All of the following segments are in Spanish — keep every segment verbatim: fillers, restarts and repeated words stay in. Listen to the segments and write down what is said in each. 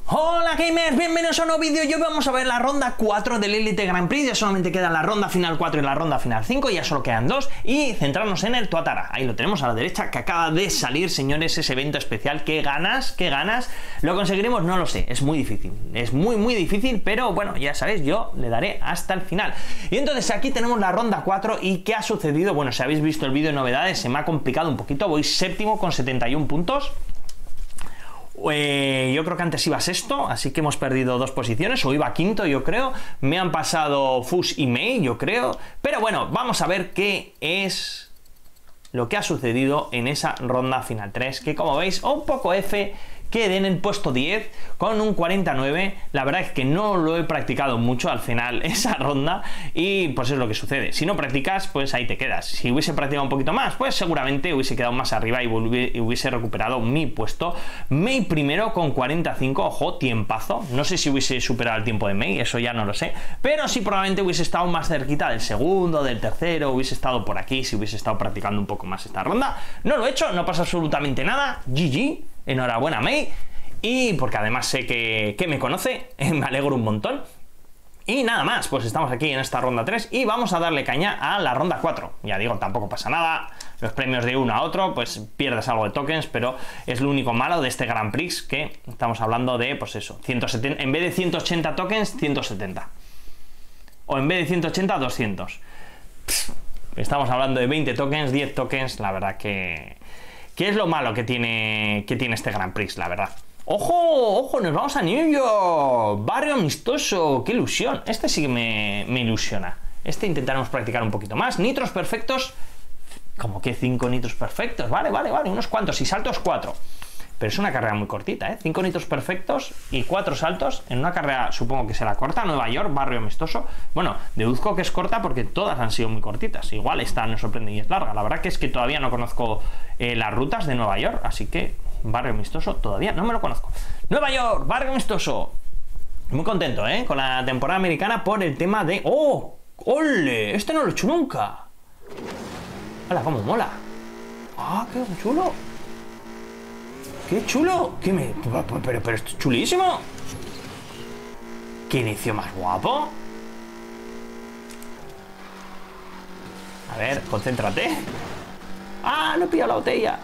Hola gamers, bienvenidos a un nuevo vídeo. Y hoy vamos a ver la ronda cuatro del Elite Grand Prix. Ya solamente queda la ronda final cuatro y la ronda final cinco, ya solo quedan dos. Y centrarnos en el Tuatara. Ahí lo tenemos a la derecha, que acaba de salir, señores, ese evento especial. ¿Qué ganas? ¿Qué ganas? ¿Lo conseguiremos? No lo sé, es muy difícil. Es muy muy difícil, pero bueno, ya sabéis, yo le daré hasta el final. Y entonces aquí tenemos la ronda cuatro. ¿Y qué ha sucedido? Bueno, si habéis visto el vídeo de novedades, se me ha complicado un poquito. Voy séptimo con setenta y un puntos. Eh, yo creo que antes iba sexto, así que hemos perdido dos posiciones, o iba quinto, yo creo. Me han pasado Fush y Mei, yo creo. Pero bueno, vamos a ver qué es lo que ha sucedido en esa ronda final tres, que como veis, un poco F, quedé en el puesto diez con un cuarenta y nueve. La verdad es que no lo he practicado mucho al final esa ronda, y pues es lo que sucede. Si no practicas, pues ahí te quedas. Si hubiese practicado un poquito más, pues seguramente hubiese quedado más arriba y hubiese recuperado mi puesto. Mei primero con cuarenta y cinco, ojo, tiempazo. No sé si hubiese superado el tiempo de Mei, eso ya no lo sé, pero sí probablemente hubiese estado más cerquita del segundo, del tercero, hubiese estado por aquí si hubiese estado practicando un poco más esta ronda. No lo he hecho, no pasa absolutamente nada. G G. Enhorabuena, Mei. Y porque además sé que, que me conoce, me alegro un montón. Y nada más, pues estamos aquí en esta ronda tres y vamos a darle caña a la ronda cuatro. Ya digo, tampoco pasa nada. Los premios de uno a otro, pues pierdes algo de tokens, pero es lo único malo de este Grand Prix, que estamos hablando de, pues eso, ciento setenta, en vez de ciento ochenta tokens, ciento setenta. O en vez de ciento ochenta, doscientos. Pff, estamos hablando de veinte tokens, diez tokens, la verdad que... ¿Qué es lo malo que tiene, que tiene este Grand Prix, la verdad? ¡Ojo! ¡Ojo! ¡Nos vamos a New York! ¡Barrio amistoso! ¡Qué ilusión! Este sí que me, me ilusiona. Este intentaremos practicar un poquito más. Nitros perfectos. ¿Cómo que cinco nitros perfectos? Vale, vale, vale. Unos cuantos. Y saltos cuatro. Pero es una carrera muy cortita, ¿eh? cinco nitros perfectos y cuatro saltos en una carrera, supongo que será corta. Nueva York, barrio amistoso. Bueno, deduzco que es corta porque todas han sido muy cortitas. Igual esta me sorprende y es larga. La verdad que es que todavía no conozco eh, las rutas de Nueva York, así que barrio amistoso todavía no me lo conozco. Nueva York, barrio amistoso. Muy contento, ¿eh? Con la temporada americana por el tema de... ¡Oh! ¡Ole! Este no lo he hecho nunca. ¡Hola, cómo mola! ¡Ah, qué chulo! ¡Qué chulo! ¿Qué me... Pero, pero, pero esto es chulísimo. ¡Qué inicio más guapo! A ver, concéntrate. ¡Ah! No he pillado la botella.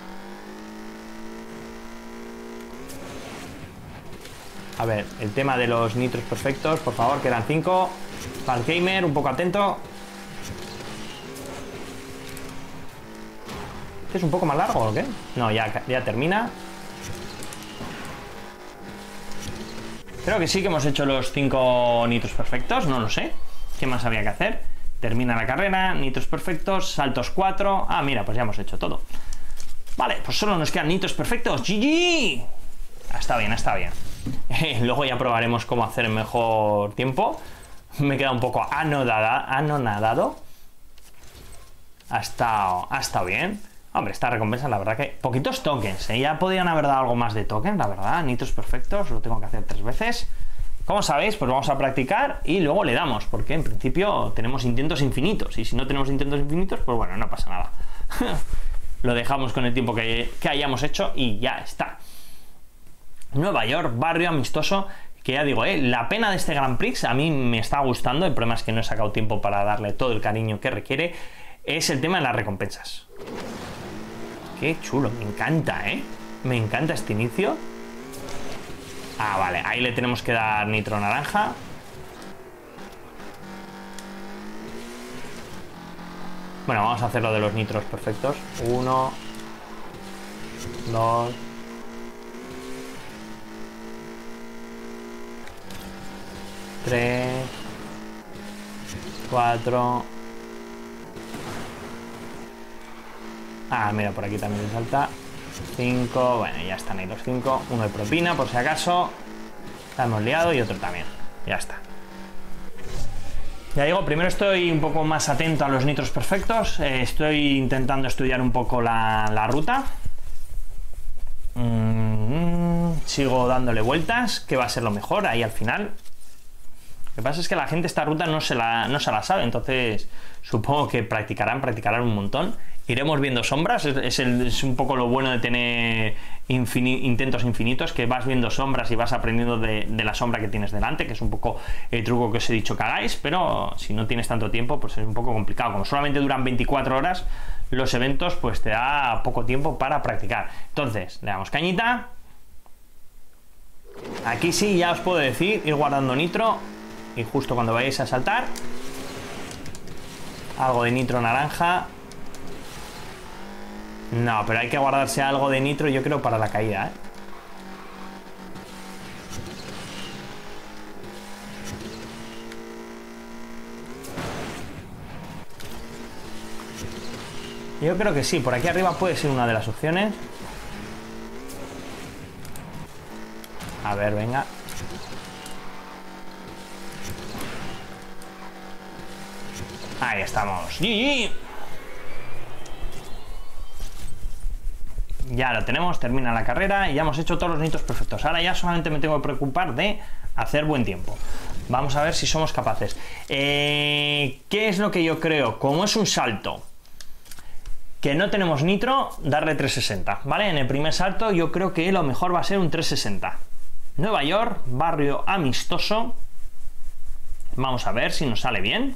A ver, el tema de los nitros perfectos, por favor, quedan cinco. Para el gamer, un poco atento. ¿Este es un poco más largo o qué? No, ya, ya termina. Creo que sí que hemos hecho los cinco nitros perfectos, no lo sé. ¿Qué más había que hacer? Termina la carrera, nitros perfectos, saltos cuatro. Ah, mira, pues ya hemos hecho todo. Vale, pues solo nos quedan nitros perfectos. ¡G G! Ah, está bien, está bien. Luego ya probaremos cómo hacer el mejor tiempo. Me queda un poco anodada, anonadado. Ha estado, ha estado bien. Hombre, esta recompensa, la verdad que... Poquitos tokens, ¿eh? Ya podrían haber dado algo más de tokens, la verdad. Nitros perfectos, lo tengo que hacer tres veces. Como sabéis, pues vamos a practicar y luego le damos, porque en principio tenemos intentos infinitos. Y si no tenemos intentos infinitos, pues bueno, no pasa nada. Lo dejamos con el tiempo que, que hayamos hecho y ya está. Nueva York, barrio amistoso. Que ya digo, ¿eh? La pena de este Grand Prix a mí me está gustando. El problema es que no he sacado tiempo para darle todo el cariño que requiere. Es el tema de las recompensas. Qué chulo, me encanta, ¿eh? Me encanta este inicio. Ah, vale, ahí le tenemos que dar nitro naranja. Bueno, vamos a hacer lo de los nitros perfectos. Uno, dos, tres, cuatro. Ah, mira, por aquí también se salta. cinco, bueno, ya están ahí los cinco. Uno de propina, por si acaso. La hemos liado y otro también. Ya está. Ya digo, primero estoy un poco más atento a los nitros perfectos. Eh, estoy intentando estudiar un poco la, la ruta. Mm, sigo dándole vueltas, que va a ser lo mejor ahí al final. que pasa es que la gente esta ruta no se la, no se la sabe, entonces supongo que practicarán, practicarán un montón. Iremos viendo sombras, es, es, el, es un poco lo bueno de tener infini, intentos infinitos, que vas viendo sombras y vas aprendiendo de, de la sombra que tienes delante, que es un poco el truco que os he dicho que hagáis, pero si no tienes tanto tiempo, pues es un poco complicado. Como solamente duran veinticuatro horas los eventos, pues te da poco tiempo para practicar. Entonces, le damos cañita. Aquí sí, ya os puedo decir, ir guardando nitro, y justo cuando vayáis a saltar, algo de nitro naranja. No, pero hay que guardarse algo de nitro, yo creo, para la caída, ¿eh? Yo creo que sí, por aquí arriba puede ser una de las opciones. A ver, venga. Ahí estamos. ¡G G! Ya lo tenemos, termina la carrera y ya hemos hecho todos los nitros perfectos. Ahora ya solamente me tengo que preocupar de hacer buen tiempo. Vamos a ver si somos capaces. Eh, ¿Qué es lo que yo creo? Como es un salto que no tenemos nitro, darle trescientos sesenta, ¿vale? En el primer salto yo creo que lo mejor va a ser un trescientos sesenta. Nueva York, barrio amistoso. Vamos a ver si nos sale bien.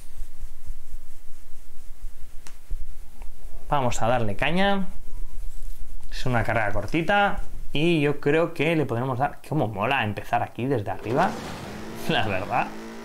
Vamos a darle caña. Es una carrera cortita y yo creo que le podremos dar... ¿Cómo mola empezar aquí desde arriba? La verdad.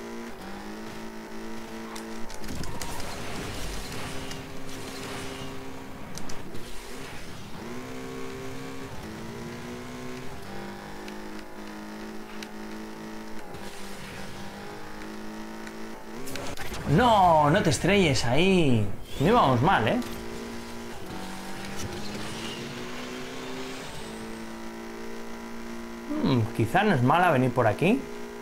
No, no te estrelles ahí. No íbamos mal, ¿eh? Hmm, quizá no es mala venir por aquí.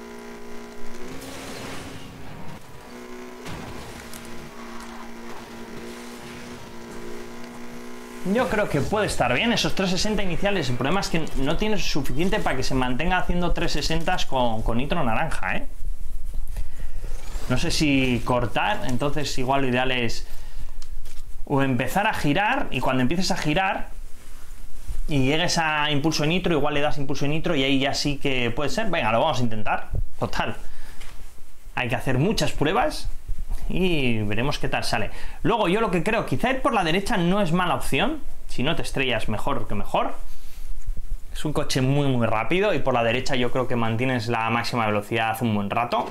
Yo creo que puede estar bien esos trescientos sesenta iniciales. El problema es que no tienes suficiente para que se mantenga haciendo trescientos sesenta con, con nitro naranja, ¿eh? No sé si cortar, entonces igual lo ideal es o empezar a girar, y cuando empieces a girar y llegues a impulso de nitro, igual le das impulso de nitro y ahí ya sí que puede ser. Venga, lo vamos a intentar. Total, hay que hacer muchas pruebas y veremos qué tal sale. Luego yo lo que creo, quizá ir por la derecha no es mala opción. Si no te estrellas, mejor que mejor. Es un coche muy muy rápido y por la derecha yo creo que mantienes la máxima velocidad un buen rato.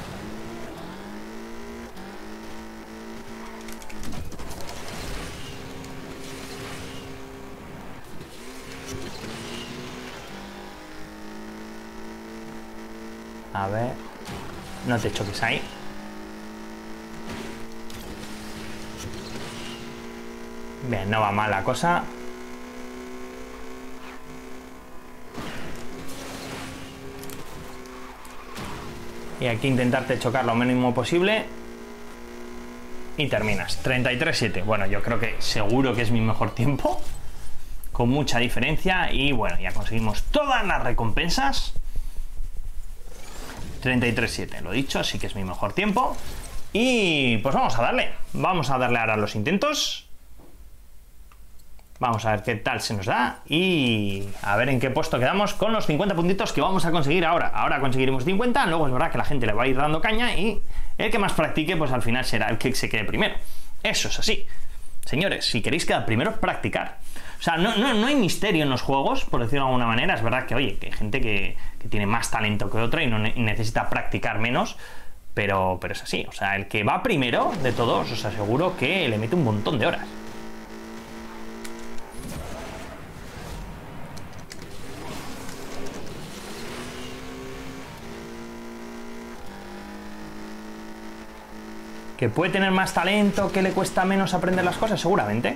A ver, no te choques ahí. Bien, no va mal la cosa. Y aquí intentarte chocar lo mínimo posible. Y terminas. treinta y tres siete. Bueno, yo creo que seguro que es mi mejor tiempo. Con mucha diferencia. Y bueno, ya conseguimos todas las recompensas. treinta y tres siete, lo dicho, así que es mi mejor tiempo. Y pues vamos a darle. Vamos a darle ahora los intentos. Vamos a ver qué tal se nos da. Y a ver en qué puesto quedamos con los cincuenta puntitos que vamos a conseguir ahora. Ahora conseguiremos cincuenta, luego es verdad que la gente le va a ir dando caña y el que más practique, pues al final será el que se quede primero. Eso es así. Señores, si queréis quedar primero, practicar. O sea, no, no, no hay misterio en los juegos, por decirlo de alguna manera. Es verdad que, oye, que hay gente que, que tiene más talento que otra y, no ne y necesita practicar menos, pero, pero es así. O sea, el que va primero de todos, os aseguro que le mete un montón de horas. ¿Que puede tener más talento, que le cuesta menos aprender las cosas? Seguramente.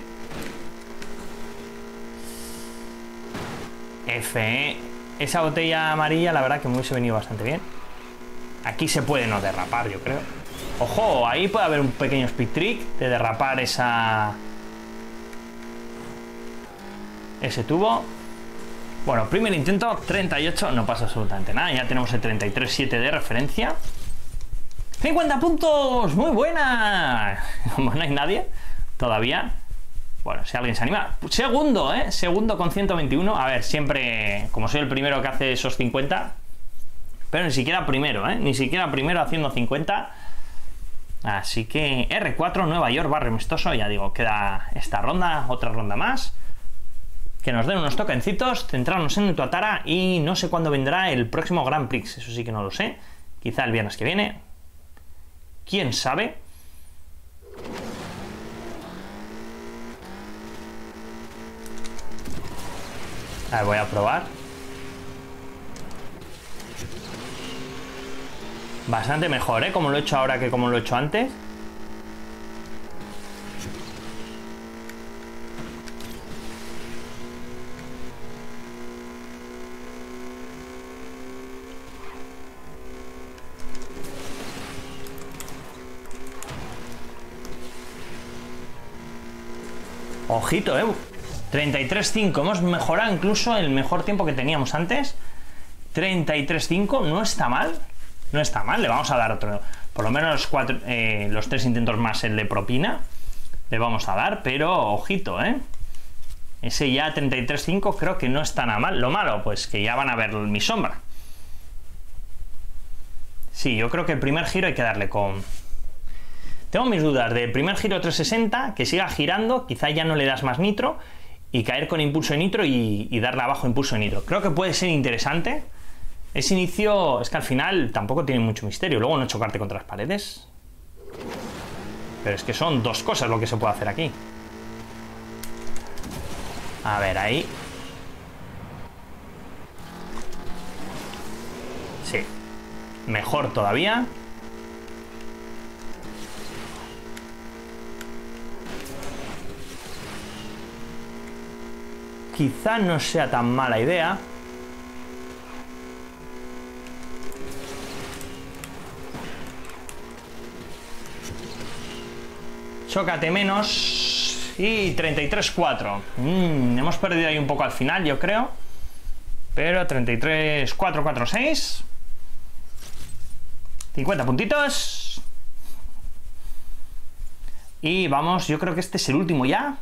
F, esa botella amarilla la verdad que me hubiese venido bastante bien. Aquí se puede no derrapar, yo creo. Ojo, ahí puede haber un pequeño speed trick de derrapar esa... ese tubo. Bueno, primer intento, treinta y ocho, no pasa absolutamente nada. Ya tenemos el treinta y tres siete de referencia. cincuenta puntos, muy buena. Como no hay nadie todavía. Bueno, si alguien se anima. Segundo, ¿eh? Segundo con ciento veintiuno. A ver, siempre, como soy el primero que hace esos cincuenta. Pero ni siquiera primero, ¿eh? Ni siquiera primero haciendo cincuenta. Así que erre cuatro, Nueva York, barrio amistoso. Ya digo, queda esta ronda, otra ronda más. Que nos den unos tokencitos, centrarnos en Tuatara. Y no sé cuándo vendrá el próximo Grand Prix. Eso sí que no lo sé. Quizá el viernes que viene. ¿Quién sabe? A ver, voy a probar. Bastante mejor, ¿eh? Como lo he hecho ahora que como lo he hecho antes. Ojito, ¿eh? treinta y tres cinco. Hemos mejorado incluso el mejor tiempo que teníamos antes. treinta y tres cinco. No está mal. No está mal. Le vamos a dar otro. Por lo menos los, cuatro, eh, los tres intentos más el de propina. Le vamos a dar. Pero ojito, ¿eh? Ese ya treinta y tres cinco creo que no está nada mal. Lo malo, pues que ya van a ver mi sombra. Sí, yo creo que el primer giro hay que darle con... Tengo mis dudas del primer giro trescientos sesenta, que siga girando, quizá ya no le das más nitro, y caer con impulso de nitro y, y darle abajo impulso de nitro. Creo que puede ser interesante. Ese inicio es que al final tampoco tiene mucho misterio. Luego no chocarte contra las paredes. Pero es que son dos cosas lo que se puede hacer aquí. A ver, ahí. Sí. Mejor todavía. Quizá no sea tan mala idea. Chócate menos. Y treinta y tres cuatro. Mm, hemos perdido ahí un poco al final, yo creo. Pero treinta y tres cuatro cuatro seis. cincuenta puntitos. Y vamos, yo creo que este es el último ya.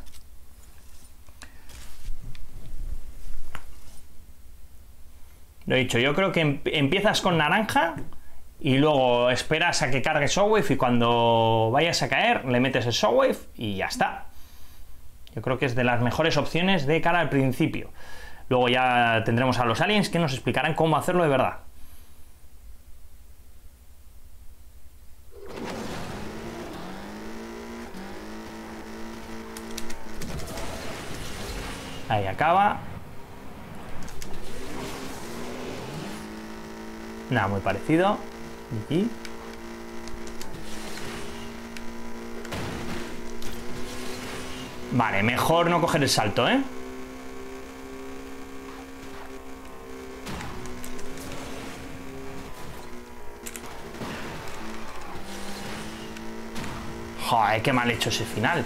Lo he dicho, yo creo que em empiezas con naranja y luego esperas a que cargue Shockwave y cuando vayas a caer le metes el Shockwave y ya está. Yo creo que es de las mejores opciones de cara al principio. Luego ya tendremos a los aliens que nos explicarán cómo hacerlo de verdad. Ahí acaba. Nada, muy parecido. Aquí. Vale, mejor no coger el salto, ¿eh? Joder, qué mal hecho ese final.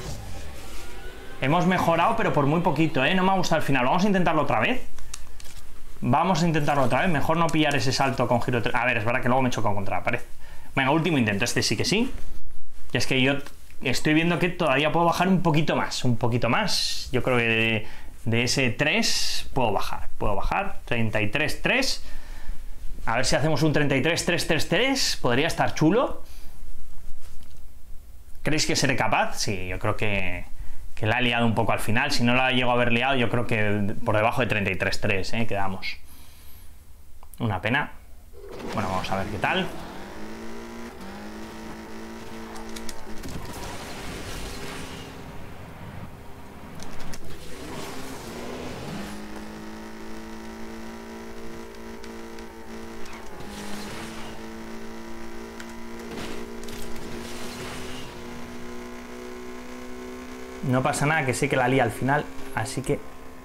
Hemos mejorado, pero por muy poquito, ¿eh? No me ha gustado el final. Vamos a intentarlo otra vez. Vamos a intentarlo otra vez. Mejor no pillar ese salto con giro... A ver, es verdad que luego me he chocado contra la pared. Venga, último intento. Este sí que sí. Y es que yo estoy viendo que todavía puedo bajar un poquito más. Un poquito más. Yo creo que de, de ese tres puedo bajar. Puedo bajar. treinta y tres tres. A ver si hacemos un treinta y tres tres tres tres. Podría estar chulo. ¿Creéis que seré capaz? Sí, yo creo que... que la he liado un poco al final. Si no la llego a haber liado, yo creo que por debajo de treinta y tres tres, ¿eh? Quedamos. Una pena. Bueno, vamos a ver qué tal. No pasa nada, que sé que la lía al final, así que...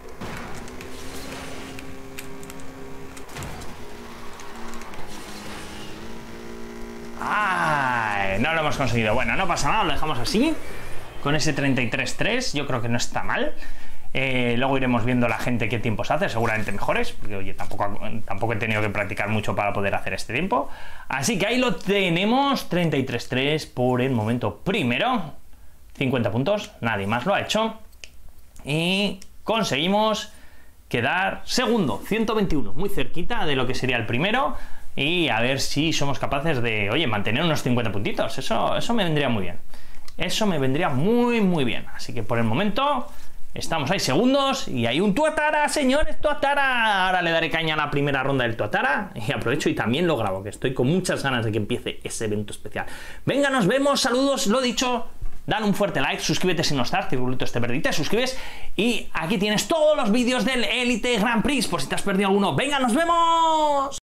¡Ay! No lo hemos conseguido. Bueno, no pasa nada, lo dejamos así. Con ese treinta y tres tres, yo creo que no está mal. Eh, luego iremos viendo la gente qué tiempos hace, seguramente mejores, porque oye, tampoco, tampoco he tenido que practicar mucho para poder hacer este tiempo. Así que ahí lo tenemos, treinta y tres tres por el momento primero, cincuenta puntos, nadie más lo ha hecho. Y conseguimos quedar segundo, ciento veintiuno, muy cerquita de lo que sería el primero. Y a ver si somos capaces de, oye, mantener unos cincuenta puntitos, eso, eso me vendría muy bien. Eso me vendría muy, muy bien. Así que por el momento estamos ahí segundos y hay un Tuatara, señores, Tuatara. Ahora le daré caña a la primera ronda del Tuatara y aprovecho y también lo grabo, que estoy con muchas ganas de que empiece ese evento especial. Venga, nos vemos, saludos, lo dicho. Dale un fuerte like, suscríbete si no estás, circulito este verde, te suscribes y aquí tienes todos los vídeos del Elite Grand Prix por si te has perdido alguno. Venga, nos vemos.